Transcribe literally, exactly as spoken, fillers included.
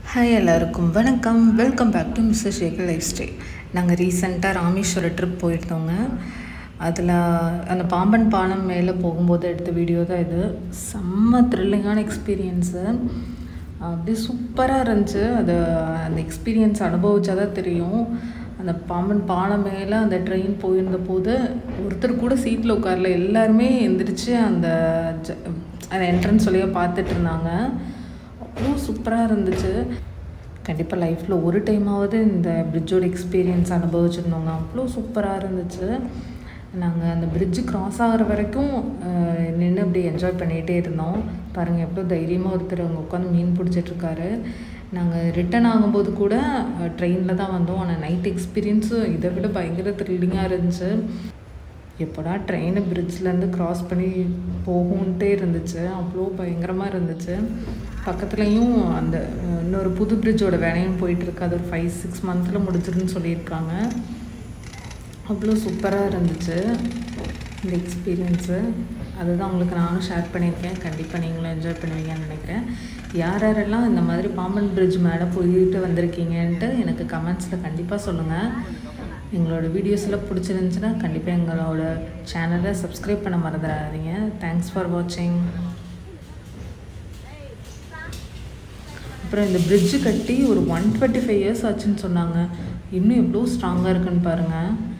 Hi எல்லாருக்கும் வணக்கம். Welcome back to mister Shekar lifestyle. நாங்கள் ரீசெண்டாக ராமேஸ்வரம் ட்ரிப் போயிருந்தோங்க. அதில் அந்த பாம்பன் பாலம் மேலே போகும்போது எடுத்த வீடியோ தான் இது. செம்ம த்ரில்லிங்கான எக்ஸ்பீரியன்ஸு. அப்படியே சூப்பராக இருந்துச்சு. அது அந்த எக்ஸ்பீரியன்ஸ் அனுபவிச்சா தான் தெரியும். அந்த பாம்பன் பாலம் மேலே அந்த ட்ரெயின் போயிருந்த போது ஒருத்தர் கூட சீட்டில் உட்காரல, எல்லாருமே எந்திரிச்சு அந்த ஜ அந்த என்ட்ரன்ஸ் வழியாக பார்த்துட்டு இருந்தாங்க. அவ்வளோ சூப்பராக இருந்துச்சு. கண்டிப்பாக லைஃப்பில் ஒரு டைமாவது இந்த பிரிட்ஜோட எக்ஸ்பீரியன்ஸ் அனுபவிச்சிருந்தோங்க. அவ்வளோ சூப்பராக இருந்துச்சு. நாங்கள் அந்த பிரிட்ஜு க்ராஸ் ஆகிற வரைக்கும் நின்று அப்படி என்ஜாய் பண்ணிகிட்டே இருந்தோம். பாருங்கள் எவ்வளோ தைரியமாக ஒருத்தர் அங்கே உட்காந்து மீன் பிடிச்சிட்ருக்காரு. நாங்கள் ரிட்டன் ஆகும்போது கூட ட்ரெயினில் தான் வந்தோம். ஆனால் நைட் எக்ஸ்பீரியன்ஸு இதை விட பயங்கர த்ரில்லிங்காக இருந்துச்சு. எப்போடா ட்ரெயினு பிரிட்ஜ்லேருந்து க்ராஸ் பண்ணி போகும்ன்ட்டே இருந்துச்சு. அவ்வளோ பயங்கரமாக இருந்துச்சு. பக்கத்துலேயும் அந்த இன்னொரு புது பிரிட்ஜோட வேலையும் போயிட்டுருக்கு. அது ஒரு ஃபைவ் சிக்ஸ் மந்த்தில் முடிஞ்சிருன்னு சொல்லியிருக்காங்க. அவ்வளோ சூப்பராக இருந்துச்சு இந்த எக்ஸ்பீரியன்ஸு. அதுதான் உங்களுக்கு நானும் ஷேர் பண்ணியிருக்கேன். கண்டிப்பாக நீங்களும் என்ஜாய் பண்ணுவீங்கன்னு நினைக்கிறேன். யார் யாரெல்லாம் இந்த மாதிரி பாம்பன் பிரிட்ஜ் மேலே போயிட்டு வந்திருக்கீங்கன்ட்டு எனக்கு கமெண்ட்ஸில் கண்டிப்பாக சொல்லுங்கள். எங்களோட வீடியோஸில் பிடிச்சிருந்துச்சுன்னா கண்டிப்பாக எங்களோட சேனலை சப்ஸ்கிரைப் பண்ண மறந்துடாதீங்க. தேங்க்ஸ் ஃபார் வாட்சிங். அப்புறம் இந்த பிரிட்ஜு கட்டி ஒரு ஒன் டுவெண்ட்டி ஃபைவ் இயர்ஸ் ஆச்சுன்னு சொன்னாங்க. இன்னும் எவ்வளோ ஸ்ட்ராங்காக இருக்குன்னு பாருங்கள்.